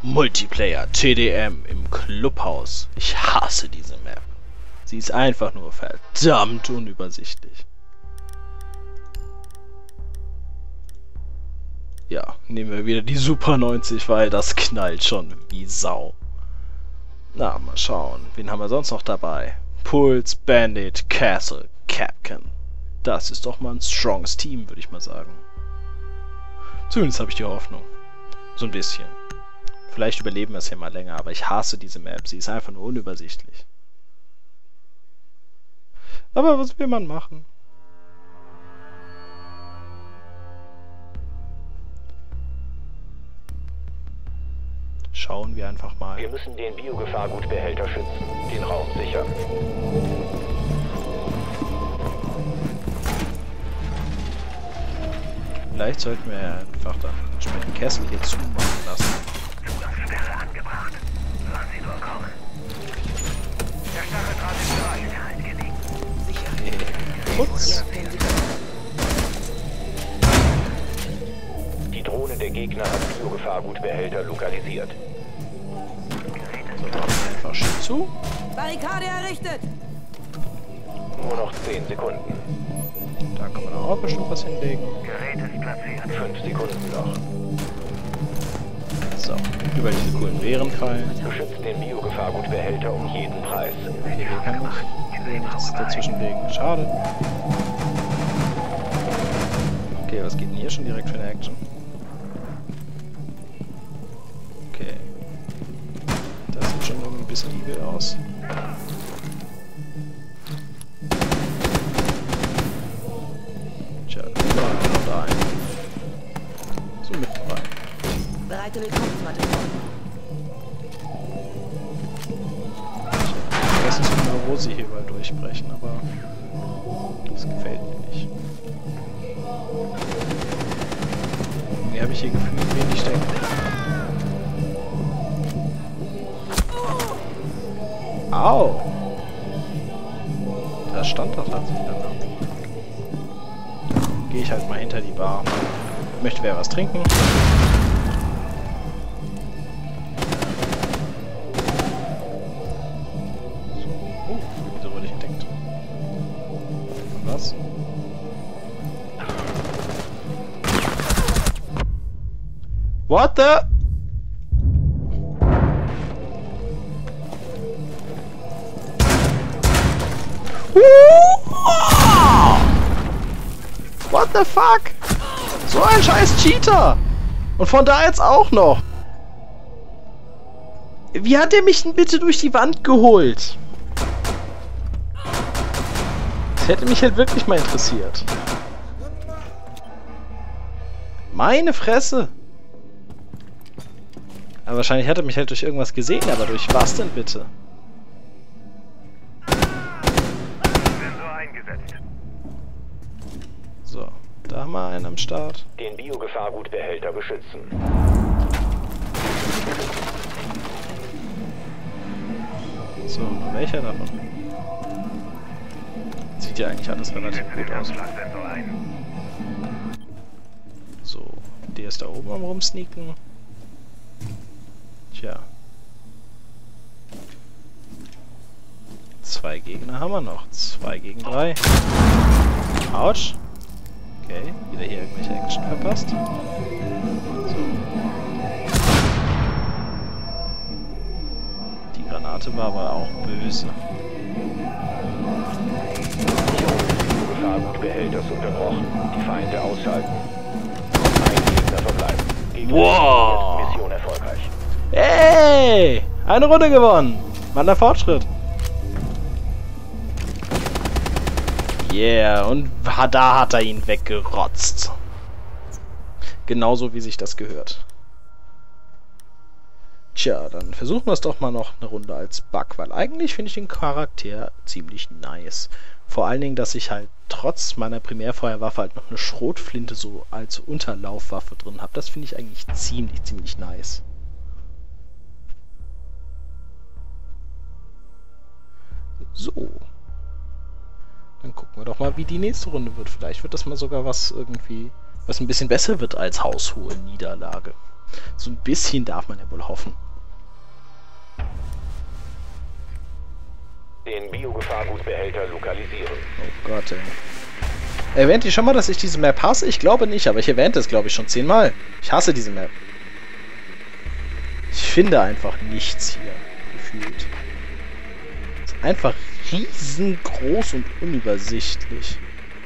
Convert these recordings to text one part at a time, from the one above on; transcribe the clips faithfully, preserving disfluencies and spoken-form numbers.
Multiplayer T D M im Clubhaus. Ich hasse diese Map. Sie ist einfach nur verdammt unübersichtlich. Ja, nehmen wir wieder die Super neunzig, weil das knallt schon wie Sau. Na, mal schauen. Wen haben wir sonst noch dabei? Pulse, Bandit, Castle, Capcan. Das ist doch mal ein stronges Team, würde ich mal sagen. Zumindest habe ich die Hoffnung. So ein bisschen. Vielleicht überleben wir es ja mal länger, aber ich hasse diese Map. Sie ist einfach nur unübersichtlich. Aber was will man machen? Schauen wir einfach mal. Wir müssen den Biogefahrgutbehälter schützen, den Raum sichern. Vielleicht sollten wir einfach dann entsprechend Kessel hier zumachen lassen. Zugangssperre angebracht. Lass sie nur kommen. Der Stacheldraht ist bereit. Sicherheit gelegt. Sicherheit. Putz. Die Drohne der Gegner hat Biogefahrgutbehälter lokalisiert. So, machen wir einfach schön zu. Barrikade errichtet! Nur noch zehn Sekunden. Da kann man auch bestimmt was hinlegen. Gerät ist platziert. fünf Sekunden noch. So, über diese coolen Wehren-Fallen. Beschützt den Biogefahrgutbehälter um jeden Preis. Hier kann ich nichts dazwischen legen. Schade. Okay, was geht denn hier schon direkt für eine Action? Okay. Das sieht schon irgendwie ein bisschen evil aus. Tja, dann machen wir noch da ein. So mitten rein. Bereite Willkommensmatte vor. Ich weiß nicht so genau, wo sie hier überall durchbrechen, aber das gefällt mir nicht. Irgendwie habe ich hier gefühlt wenig stecken. Au! Da stand doch tatsächlich danach. Gehe ich halt mal hinter die Bar. Möchte wer was trinken? So. Oh, wieso wurde ich entdeckt? Und was? What the? What the fuck? So ein scheiß Cheater! Und von da jetzt auch noch! Wie hat der mich denn bitte durch die Wand geholt? Das hätte mich halt wirklich mal interessiert. Meine Fresse! Aber wahrscheinlich hat er mich halt durch irgendwas gesehen, aber durch was denn bitte? Sensor eingesetzt. So, da haben wir einen am Start. Den Biogefahrgutbehälter beschützen. So, welcher davon? Sieht ja eigentlich alles relativ gut aus. Sensor ein. So, der ist da oben am rumsneaken. Tja. Zwei Gegner haben wir noch. Zwei gegen drei. Autsch. Okay, wieder hier irgendwelche Action verpasst. So. Die Granate war aber auch böse. Die Biogefahrgutbehälter ist unterbrochen. Die Feinde ausschalten. Ein Gegner verbleiben. Gegner Wow. ist Mission erfolgreich. Hey! Eine Runde gewonnen! Mann, der Fortschritt! Yeah, und da hat er ihn weggerotzt. Genauso wie sich das gehört. Tja, dann versuchen wir es doch mal noch eine Runde als Bug, weil eigentlich finde ich den Charakter ziemlich nice. Vor allen Dingen, dass ich halt trotz meiner Primärfeuerwaffe halt noch eine Schrotflinte so als Unterlaufwaffe drin habe. Das finde ich eigentlich ziemlich, ziemlich nice. So. Dann gucken wir doch mal, wie die nächste Runde wird. Vielleicht wird das mal sogar was irgendwie, was ein bisschen besser wird als haushohe Niederlage. So ein bisschen darf man ja wohl hoffen. Den Biogefahrgutbehälter lokalisieren. Oh Gott, ey. Erwähnt ihr schon mal, dass ich diese Map hasse? Ich glaube nicht, aber ich erwähnte es, glaube ich, schon zehnmal. Ich hasse diese Map. Ich finde einfach nichts hier, gefühlt. Es ist einfach riesengroß und unübersichtlich.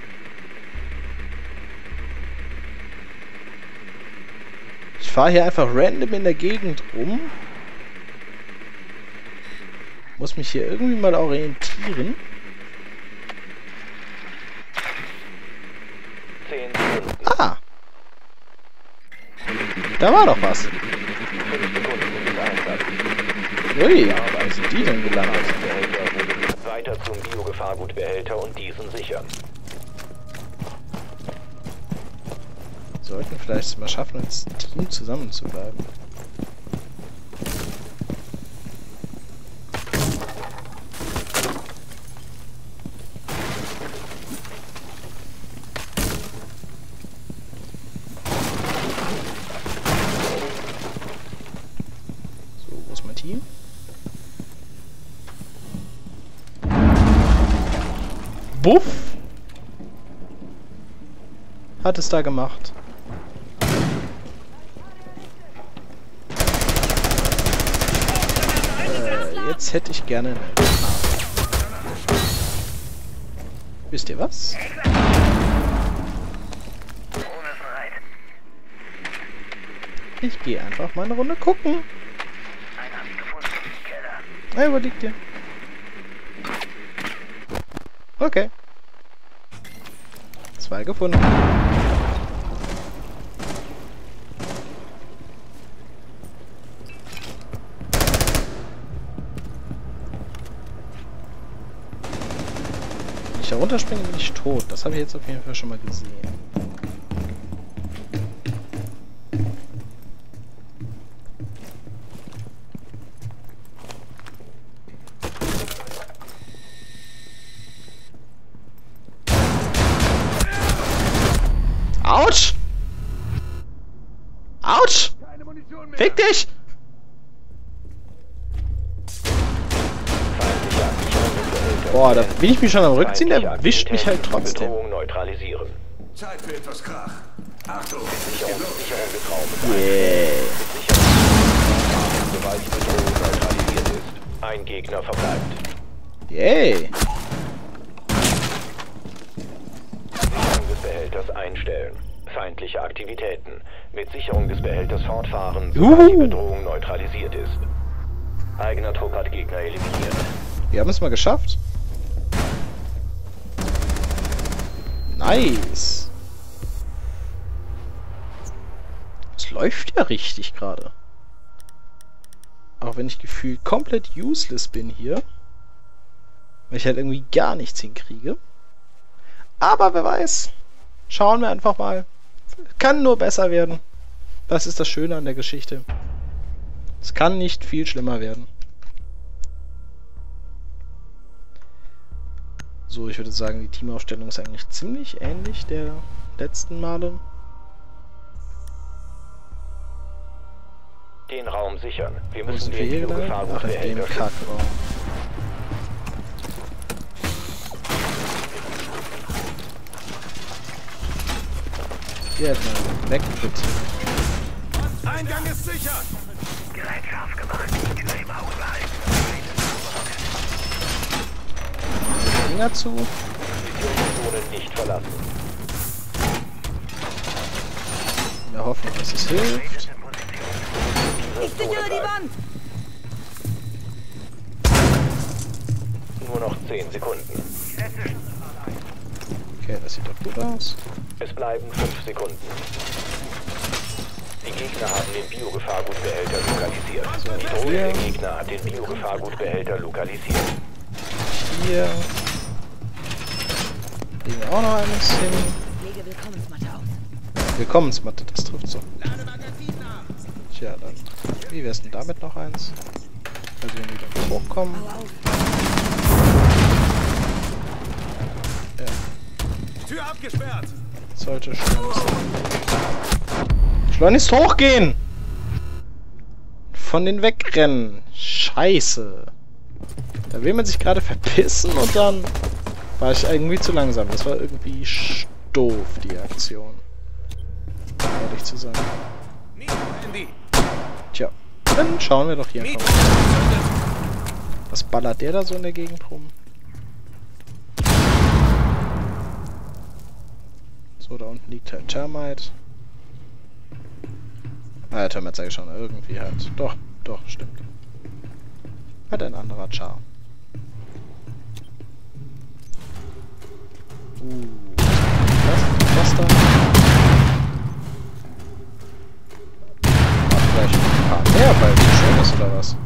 Ich fahre hier einfach random in der Gegend rum. Muss mich hier irgendwie mal orientieren. zehn Sekunden. Ah! Da war doch was. fünf Sekunden bis Einsatz. Ui, wo sind die denn gelandet? Behälter. Weiter zum Biogefahrgutbehälter und diesen sichern. Sollten vielleicht es mal schaffen, als Team zusammenzubleiben. So, wo ist mein Team? Buff! Hat es da gemacht. Jetzt hätte ich gerne eine Karte. Wisst ihr was? Ich gehe einfach mal eine Runde gucken. Hey, wo liegt ihr? Okay. Zwei gefunden. Wenn ich da runterspringe, bin ich tot. Das habe ich jetzt auf jeden Fall schon mal gesehen. Autsch! Autsch! Fick dich! Boah, da bin ich mich schon am Rückziehen, der erwischt mich halt trotzdem. Neutralisieren. Zeit für etwas Krach. Achtung, Sicherung, Sicherung des Raumes. Yeah. Sobald die Bedrohung neutralisiert ist. Ein Gegner verbleibt. Yay! Sicherung des Behälters einstellen. Feindliche Aktivitäten. Mit Sicherung des Behälters fortfahren, sobald die Juhu. Bedrohung neutralisiert ist. Eigener Trupp hat Gegner eliminiert. Wir haben es mal geschafft. Nice. Es läuft ja richtig gerade. Auch wenn ich gefühlt komplett useless bin hier. Weil ich halt irgendwie gar nichts hinkriege. Aber wer weiß. Schauen wir einfach mal. Kann nur besser werden. Das ist das Schöne an der Geschichte. Es kann nicht viel schlimmer werden. So, ich würde sagen, die Teamaufstellung ist eigentlich ziemlich ähnlich der letzten Male. Den Raum sichern. Wir Wo müssen sind wir den hier gelandet? Ach, in dem Biogefahrgutbehälter schützen. Kackraum. Hier hat man weg, bitte. Eingang ist sicher! Gerät scharf gemacht. Die Tür im Auge behalten. Finger zu. Zone nicht verlassen. In der Hoffnung, dass es hilft. Ich sichere die Wand! Nur noch zehn Sekunden. Okay, das sieht doch gut aus. Es bleiben fünf Sekunden. Die Gegner haben den Biogefahrgutbehälter lokalisiert. So, Die Drohne hier. der Gegner hat den Biogefahrgutbehälter lokalisiert. Hier. Legen wir auch noch eines hin. Lege Willkommensmatte auf. Willkommensmatte, das trifft so. Tja, dann. Wie wär's denn damit noch eins? Also wenn die dann hochkommen. Hau auf. Ja, Tür abgesperrt! sollte schleunigst, schleunigst hochgehen! von den wegrennen. Scheiße. Da will man sich gerade verpissen und dann war ich irgendwie zu langsam. Das war irgendwie doof, die Aktion. Ehrlich zu sein. Tja, dann schauen wir doch hier einfach mal. Was ballert der da so in der Gegend rum? So, da unten liegt halt Termite. Ah, ja, Termite sage ich schon. Irgendwie halt. Doch, doch, stimmt. Hat ein anderer Char. Uh, was? Was da? Ach, vielleicht ein paar mehr, weil es so schön ist, oder was?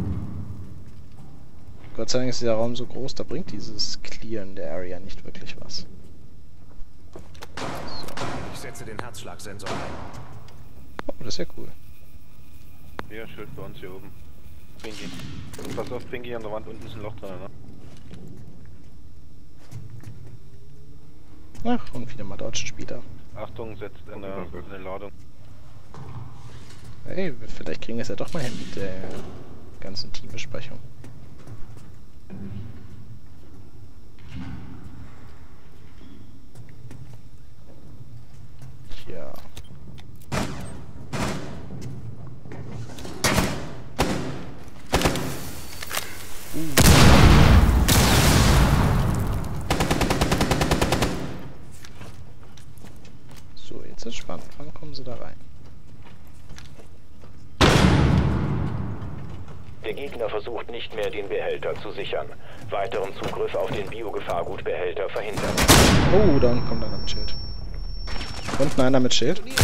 Gott sei Dank ist dieser Raum so groß, da bringt dieses Clearen der Area nicht wirklich was. So. Ich setze den Herzschlagsensor ein. Oh, das ist ja cool. Ja, Schild bei uns hier oben. Pinky. Und pass auf, Pinky, an der Wand unten ist ein Loch drin, ne? Ach, und wieder mal deutschen Spieler. Achtung, setzt in der, in der Ladung. Hey, vielleicht kriegen wir es ja doch mal hin mit der ganzen Teambesprechung. Tja. Uh. So, jetzt ist spannend. Wann kommen sie da rein? Der Gegner versucht nicht mehr, den Behälter zu sichern. Weiteren Zugriff auf den Biogefahrgutbehälter verhindern. Oh, da unten kommt einer mit Schild. Unten einer mit Schild. Gegner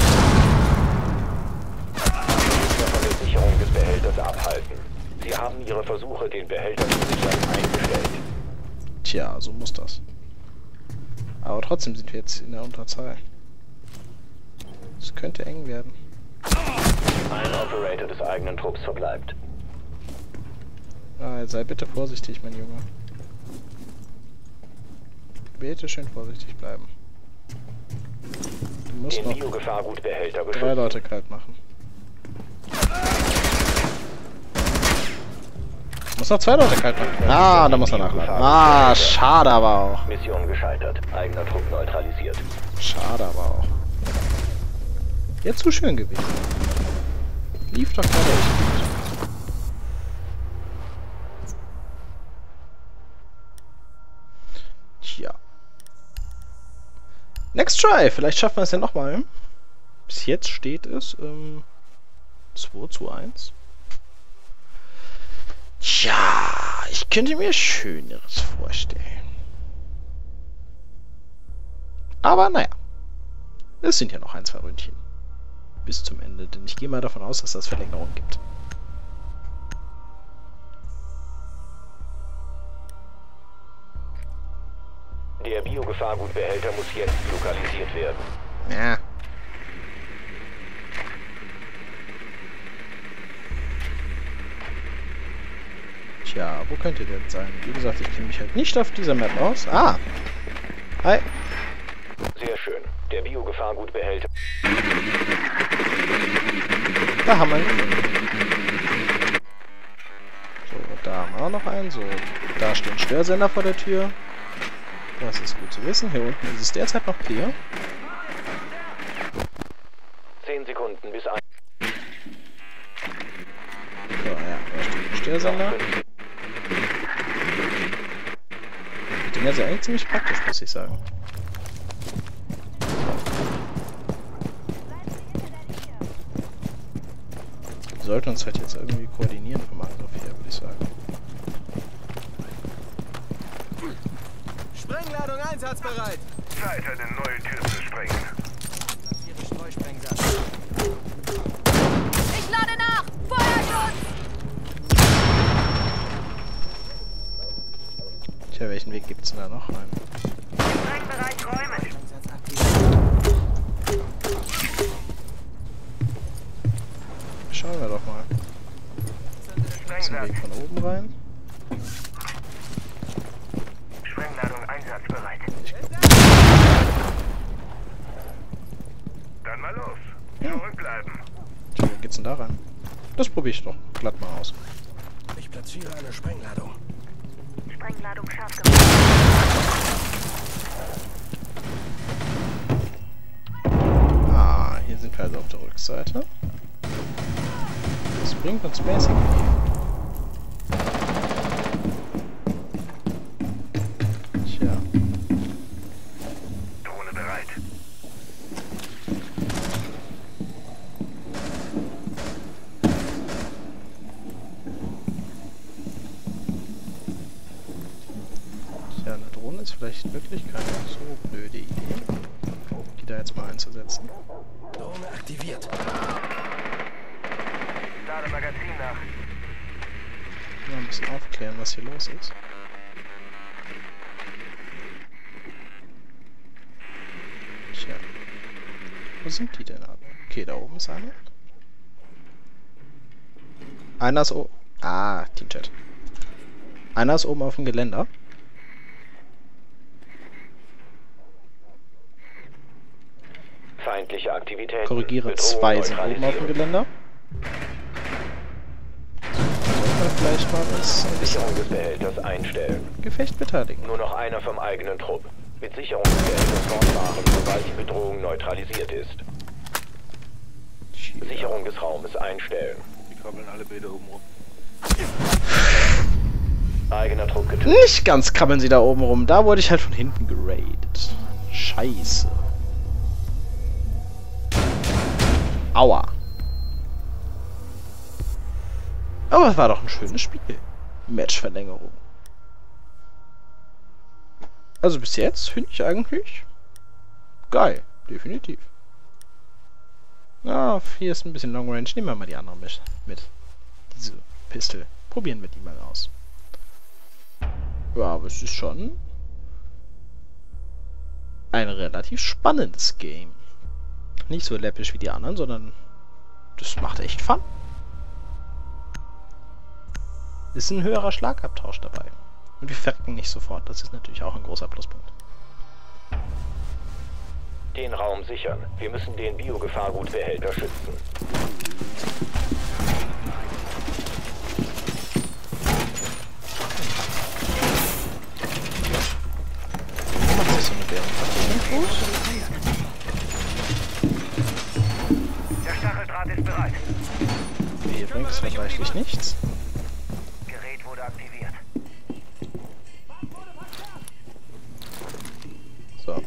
von der Sicherung des Behälters abhalten. Sie haben ihre Versuche, den Behälter zu sichern, eingestellt. Tja, so muss das. Aber trotzdem sind wir jetzt in der Unterzahl. Es könnte eng werden. Ein Operator des eigenen Trupps verbleibt. Ah, sei bitte vorsichtig, mein Junge. Bitte schön vorsichtig bleiben. Du musst Den noch Biogefahrgutbehälter drei beschützen. Leute kalt machen. Muss noch zwei Leute kalt machen. Ah, da muss er nachladen. Ah, schade aber auch. Mission gescheitert. Eigener Trupp neutralisiert. Schade aber auch. Jetzt zu schön gewesen. Lief doch gerade echt gut. Tja. Next try. Vielleicht schaffen wir es ja nochmal. Bis jetzt steht es ähm, zwei zu eins. Tja, ich könnte mir Schöneres vorstellen. Aber naja. Es sind ja noch ein, zwei Ründchen. Bis zum Ende, denn ich gehe mal davon aus, dass das Verlängerung gibt. Der Biogefahrgutbehälter muss jetzt lokalisiert werden. Ja. Tja, wo könnte der denn sein? Wie gesagt, ich kenne mich halt nicht auf dieser Map aus. Ah! Hi! Sehr schön. Der Biogefahrgutbehälter. Da haben wir ihn gefunden. So, da haben wir auch noch einen. So, da stehen Störsender vor der Tür. Das ist gut zu wissen. Hier unten ist es derzeit noch clear. Zehn Sekunden bis ein. So, ja, da steht ein Störsender. Die Dinger sind eigentlich ziemlich praktisch, muss ich sagen. Wir sollten uns halt jetzt irgendwie koordinieren vom Angriff her, würde ich sagen. Sprengladung einsatzbereit. Zeit, eine neue Tür zu sprengen. Ihre Streusprengsatz. Ich lade nach! Feuerschutz! Tja, welchen Weg gibt's denn da noch rein? Sprengbereit räumen. Einsatz aktiviert. Schauen wir doch mal. Ist ein Weg von oben rein? Sprengladung einsatzbereit. Ich glaube. Dann mal los. Zurückbleiben. Tja, wie geht's denn da rein? Das probiere ich doch glatt mal aus. Ich platziere eine Sprengladung. Sprengladung scharf gemacht. Ah, hier sind wir also auf der Rückseite. Das bringt uns basically. Tja. Drohne bereit. Tja, eine Drohne ist vielleicht wirklich keine so blöde Idee, die da jetzt mal einzusetzen. Drohne aktiviert. Lade Magazin nach. Mal ein bisschen aufklären, was hier los ist. Tja. Wo sind die denn alle? Okay, da oben ist einer. Einer ist oben. Ah, Teamchat. Einer ist oben auf dem Geländer. Feindliche Aktivität. Korrigiere, zwei sind oben auf dem Geländer. Sollte man vielleicht mal das ein bisschen Sicherung des Behälters einstellen. Gefecht beteiligen. Nur noch einer vom eigenen Trupp. Mit Sicherung des Behälters fortfahren, sobald die Bedrohung neutralisiert ist. Tja. Sicherung des Raumes einstellen. Die krabbeln alle Bilder oben rum. Eigener Trupp getötet. Nicht ganz krabbeln sie da oben rum. Da wurde ich halt von hinten geradet. Scheiße. Aua. Aber es war doch ein schönes Spiel. Matchverlängerung. Also bis jetzt finde ich eigentlich geil. Definitiv. Ja, hier ist ein bisschen Long Range. Nehmen wir mal die andere mit. mit. Diese Pistol. Probieren wir die mal aus. Ja, aber es ist schon ein relativ spannendes Game. Nicht so läppisch wie die anderen, sondern das macht echt Fun. Ist ein höherer Schlagabtausch dabei. Und wir verrecken nicht sofort. Das ist natürlich auch ein großer Pluspunkt. Den Raum sichern. Wir müssen den Biogefahrgutbehälter schützen. Macht sich so eine Bärenpartie gut. Der Stacheldraht ist bereit. Hier bringt es reichlich nichts. Gerät wurde aktiviert. So.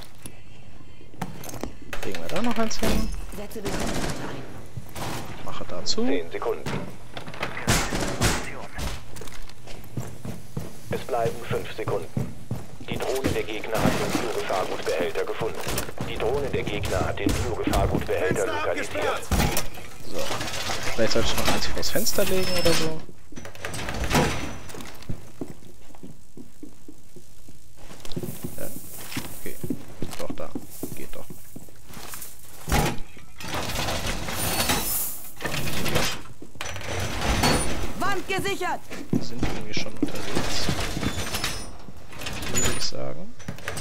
Legen wir da noch eins hin. Setze Begrenzung ein. Mache dazu. Zehn Sekunden. Gerät ist in Position. Es bleiben fünf Sekunden. Die Drohne der Gegner hat den Biogefahrgutbehälter gefunden. Die Drohne der Gegner hat den Biogefahrgutbehälter lokalisiert. So. Vielleicht sollte ich noch eins vors Fenster legen oder so. Ja. Okay. Doch, da. Geht doch. Wand gesichert! Wir sind irgendwie schon unterwegs. Würde ich sagen.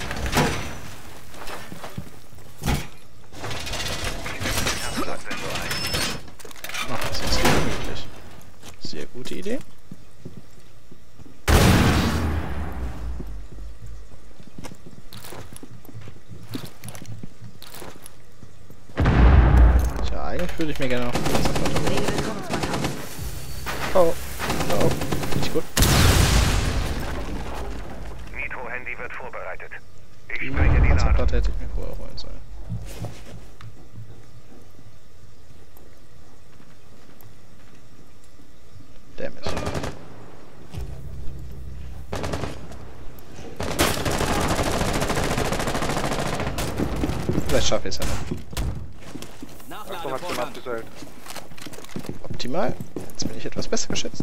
Machen wir es uns gemütlich. Sehr gute Idee. Tja, eigentlich würde ich mir gerne noch ein Panzerplatte holen. Lege Willkommensmann aus. Oh, oh, nicht gut. Nitro-Handy wird vorbereitet. Ich Die sprenge die Ladung. Panzerplatte hätte ich mir vorher holen sollen. Damn it. Vielleicht schaffe ich es ja noch. Achtung, hat's den abgeseilt. Optimal. Jetzt bin ich etwas besser geschätzt.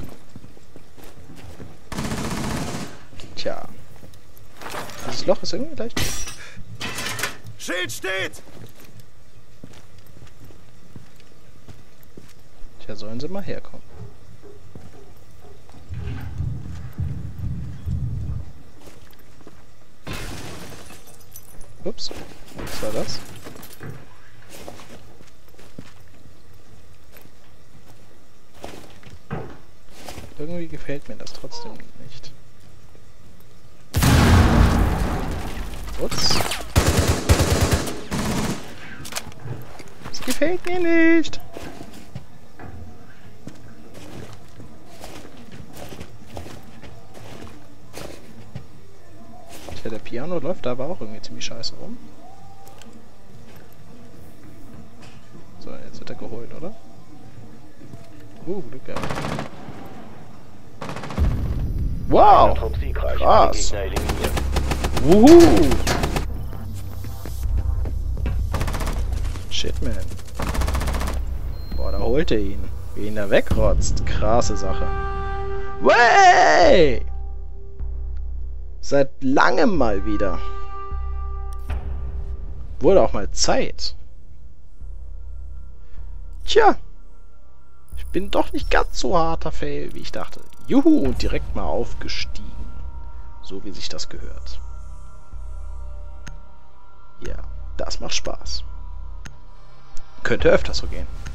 Tja. Dieses Loch ist irgendwie leicht. Schild steht! Tja, sollen sie mal herkommen. Ups. Was war das? irgendwie gefällt mir das trotzdem nicht. Ups. Das gefällt mir nicht. Tja, der Piano läuft da aber auch irgendwie ziemlich scheiße rum. So, jetzt wird er geholt, oder? Uh, Glück gehabt. Wow! Trupp siegreich. Krass. Gegner eliminiert. Wuhu! Shit, man. Boah, da holt er ihn. Wie ihn da wegrotzt. Krasse Sache. Way! Seit langem mal wieder. Wurde auch mal Zeit. Tja. Ich bin doch nicht ganz so harter Fail, wie ich dachte. Juhu, und direkt mal aufgestiegen. So wie sich das gehört. Ja, das macht Spaß. Könnte öfter so gehen.